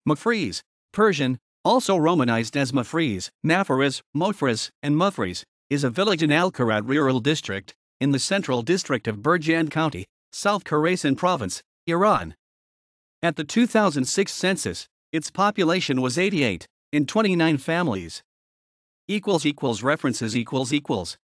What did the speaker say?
Mafriz, Persian, also Romanized as Mafriz, Māfarīz, Mofrīs, and Mufris, is a village in Alqurat Rural District, in the Central District of Birjand County, South Khorasan Province, Iran. At the 2006 census, its population was 88, in 29 families. References